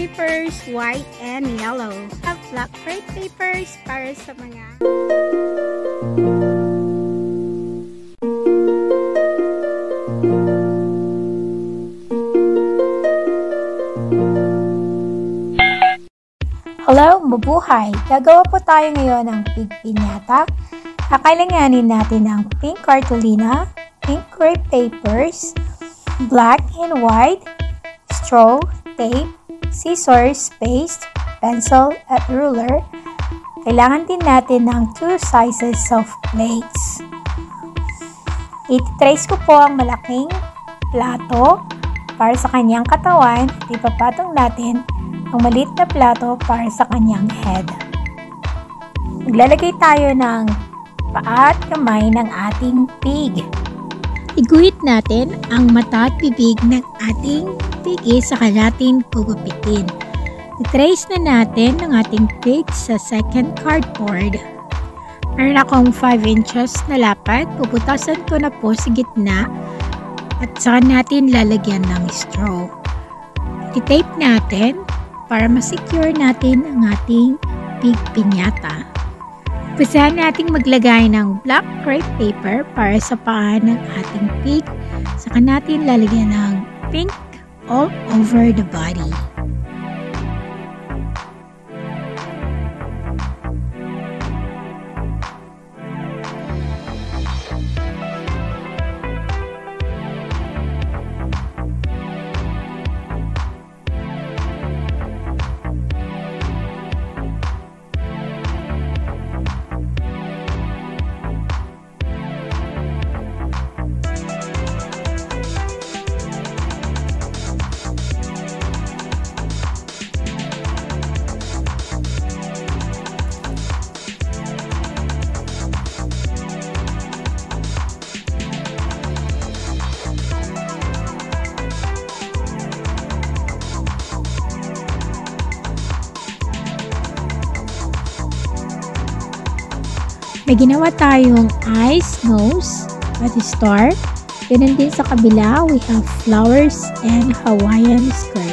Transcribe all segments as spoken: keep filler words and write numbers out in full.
papers, white and yellow. Have black crepe papers para sa mga Hello, mabuhay! Gagawa po tayo ngayon ng pig piñata. Kakailanganin natin ng pink cartolina, pink crepe papers, black and white, straw, tape, scissors, paste, pencil, at ruler. Kailangan din natin ng two sizes of plates. Ititrace ko po ang malaking plato para sa kanyang katawan. Ipapatong natin ang maliit na plato para sa kanyang head. Maglalagay tayo ng paa at kamay ng ating pig. Iguhit natin ang mata at bibig ng ating pig saka natin gugupitin. I-trace na natin ang ating pig sa second cardboard. Meron akong five inches na lapad. Puputasan ko na po sa gitna at saka natin lalagyan ng straw. I-tape natin para ma-secure natin ang ating pig piñata. Pusahan nating maglagay ng black crepe paper para sa paa ng ating pig. Saka natin lalagyan ng pink all over the body. May ginawa tayong eyes, nose, at star. Ganun din sa kabila, we have flowers and Hawaiian skirt.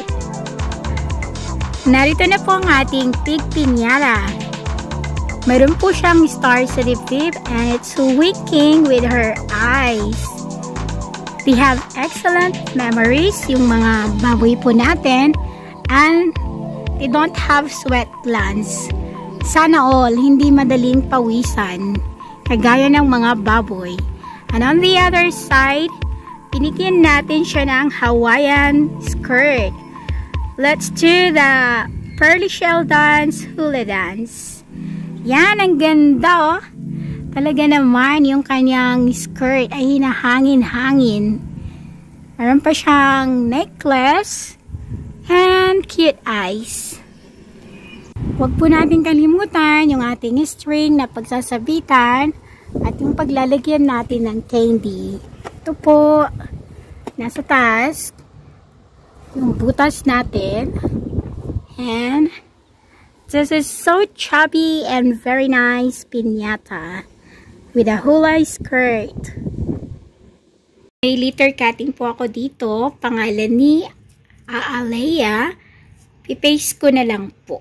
Narito na po ang ating pig piñata. Mayroon po siyang star sa dibdib and it's winking with her eyes. We have excellent memories, yung mga baboy po natin, and they don't have sweat glands. Sana all, hindi madaling pawisan, kagaya ng mga baboy. And on the other side, pinikyan natin siya ng Hawaiian skirt. Let's do the pearly shell dance, hula dance. Yan, ang ganda oh. Talaga naman yung kanyang skirt ay hinahangin-hangin. Meron pa siyang necklace and cute eyes. Huwag po natin kalimutan yung ating string na pagsasabitan at yung paglalagyan natin ng candy. Ito po, nasa taas, yung butas natin. And this is so chubby and very nice piñata with a hula skirt. May letter cutting po ako dito, pangalan ni Aalea. Pipaste ko na lang po.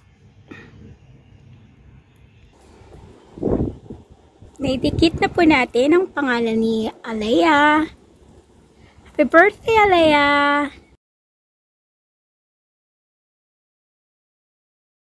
Naidikit na po natin ang pangalan ni Alea. Happy birthday, Alea!